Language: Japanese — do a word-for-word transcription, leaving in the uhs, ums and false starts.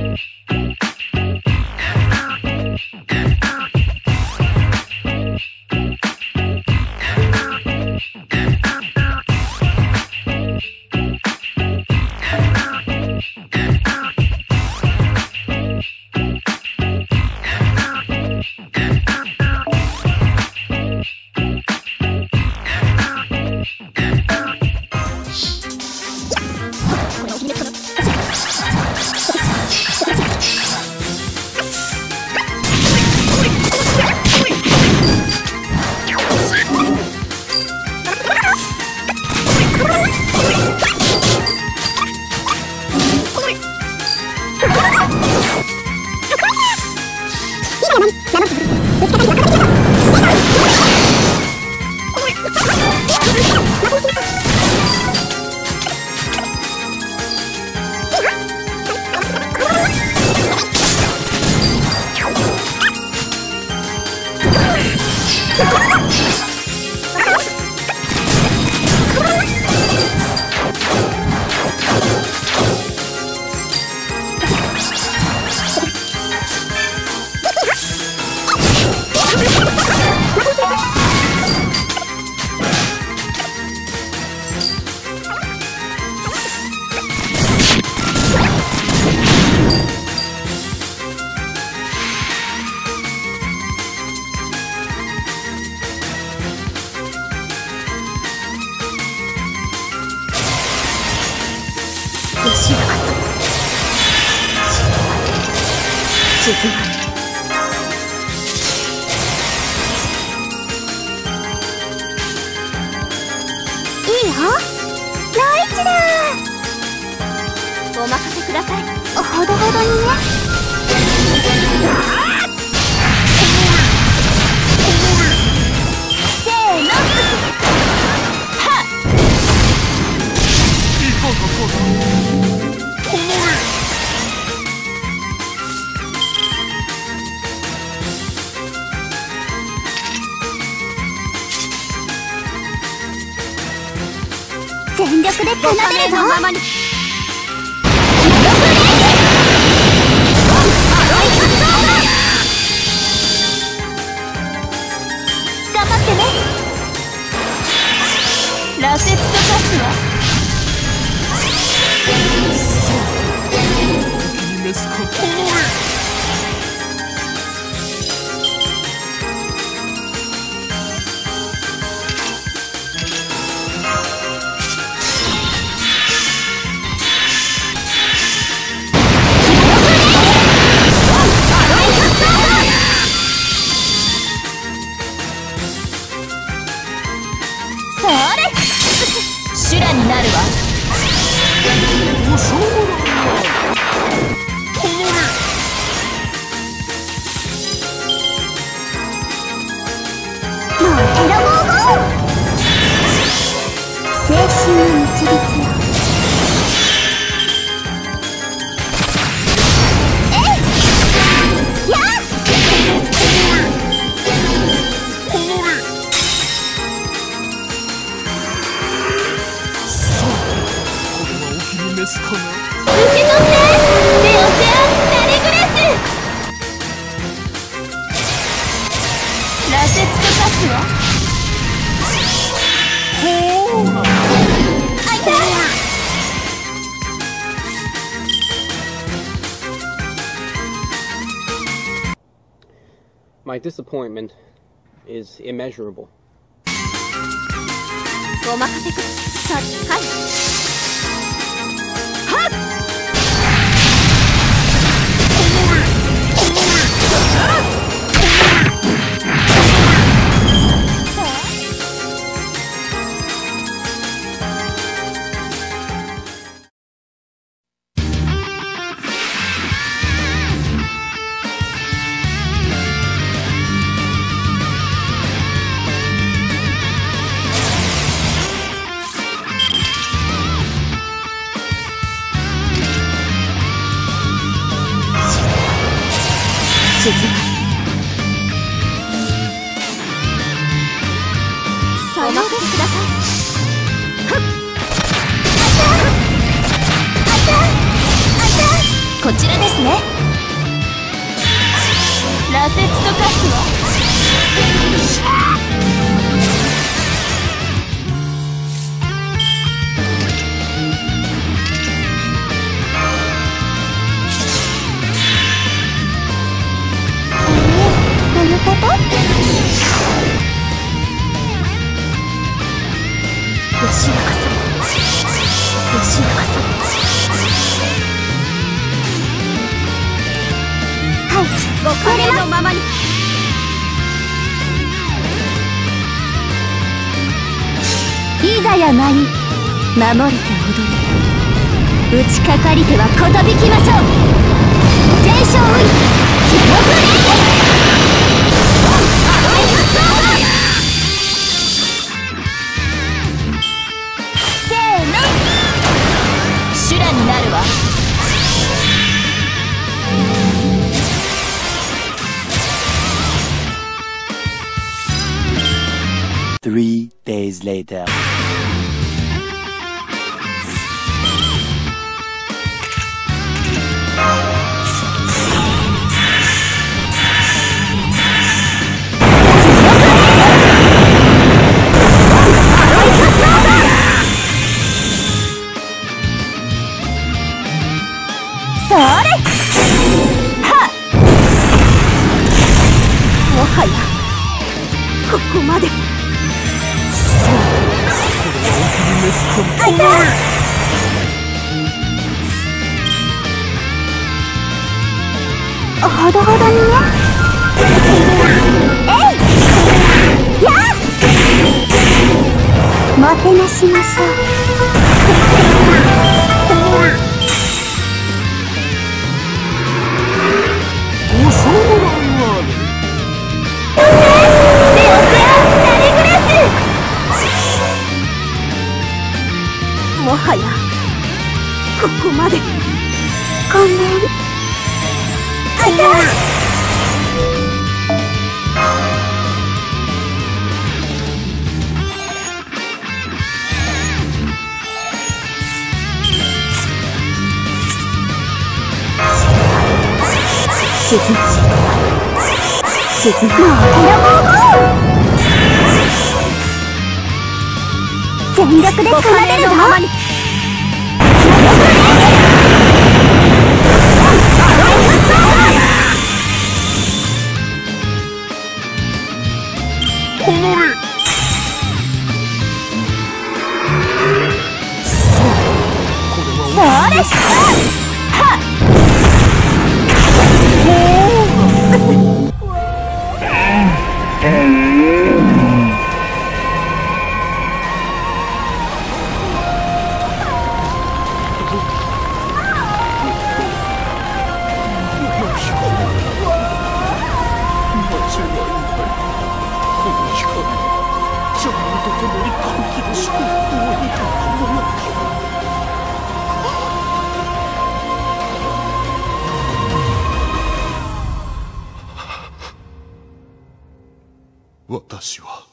全力で奏でるぞ。頑張ってね。羅刹と化すわ。 メスかこの My disappointment is immeasurable. お任せくさい。はい。はっ。お任せください。はっ。あいたあいたあいた。ここちらですね。羅刹と化すわ。どういうこと？吉永さん、吉永さん。はい、ご加齢のままに。いざやまい、守りて踊り、打ちかかりてはことびきましょう。全勝ウィン、記録レーせーの、修羅になるわ。 Three days later. それ！はっ！もはやここまで。あいた！ほどほどにね。えい！やっ！もてなしましょう。もはやここまで。ごめん。あいた！沈む沈む。もう全力で奏でるぞ。それ！はっ！ 私は